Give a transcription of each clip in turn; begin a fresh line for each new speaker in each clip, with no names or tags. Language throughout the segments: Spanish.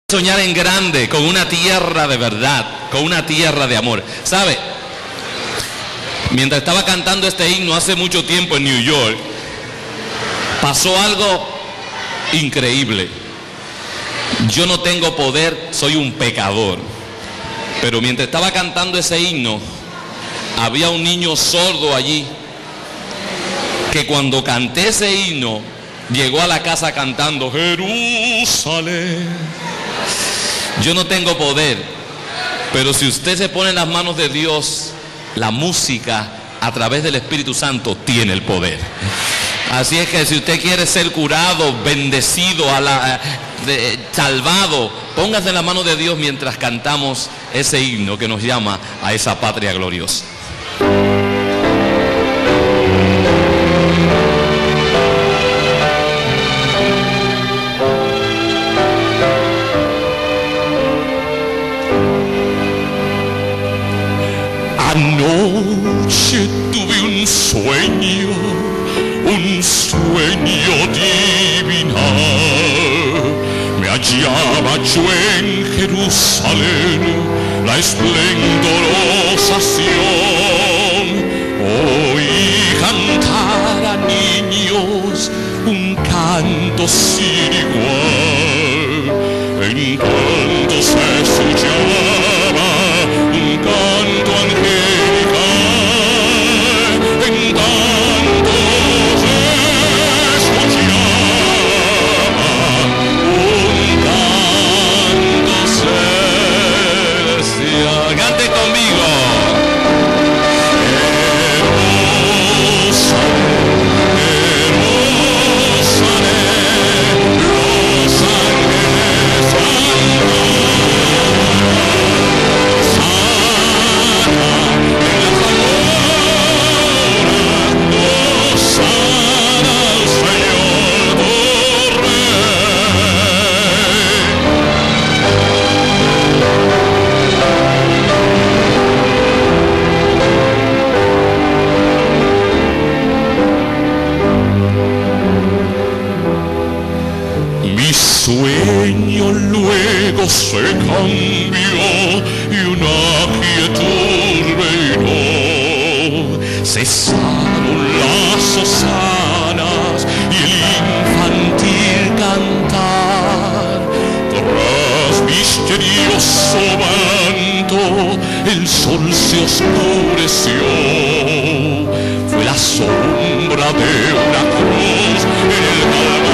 Soñar en grande, con una tierra de verdad, con una tierra de amor. ¿Sabe? Mientras estaba cantando este himno hace mucho tiempo en New York, pasó algo increíble. Yo no tengo poder, soy un pecador. Pero mientras estaba cantando ese himno, había un niño sordo allí, que cuando canté ese himno, llegó a la casa cantando Jerusalén. Yo no tengo poder, pero si usted se pone en las manos de Dios, la música a través del Espíritu Santo tiene el poder. Así es que si usted quiere ser curado, bendecido, salvado, póngase en la mano de Dios mientras cantamos ese himno que nos llama a esa patria gloriosa.
Anoche tuve un sueño divinal. Me hallaba yo en Jerusalén, la esplendorosa Sión. Oí cantar a niños un canto sin igual. En tanto se escuchaba un canto angelical, en tanto se escuchaba un canto celestial.
Cante conmigo.
Sueño luego se cambió y una quietud reinó. Cesaron las hosanas y el infantil cantar. Tras misterioso manto el sol se oscureció. Fue la sombra de una cruz en el Calvario.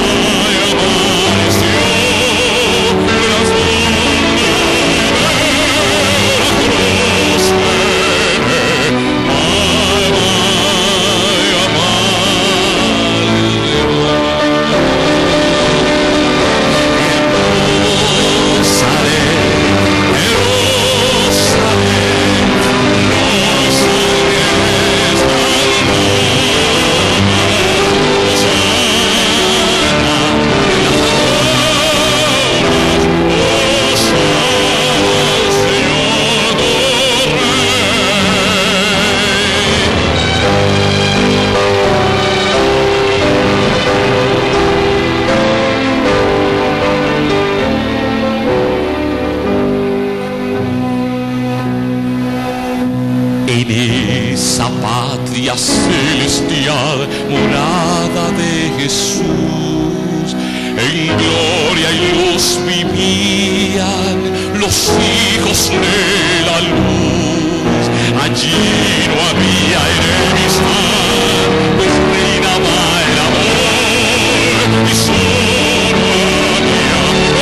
En esa patria celestial, morada de Jesús, en gloria y luz vivían los hijos de la luz. Allí no había enemistad, pues reinaba el amor y solo había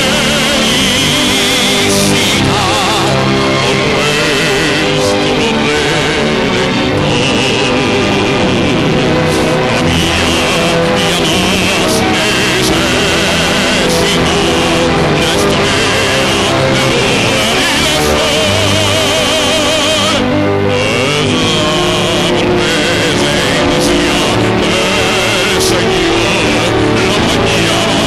felicidad por nuestro Señor, la mañana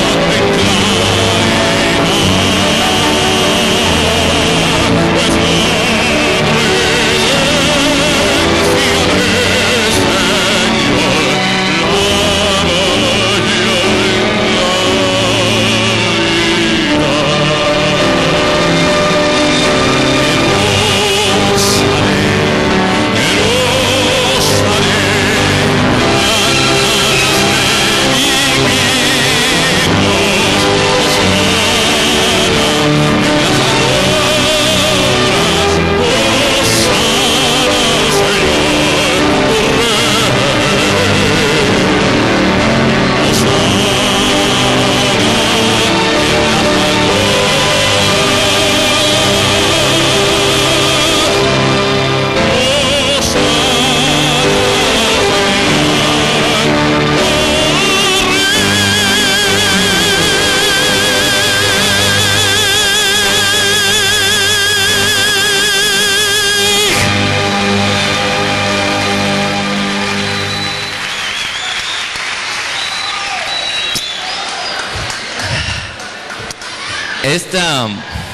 esta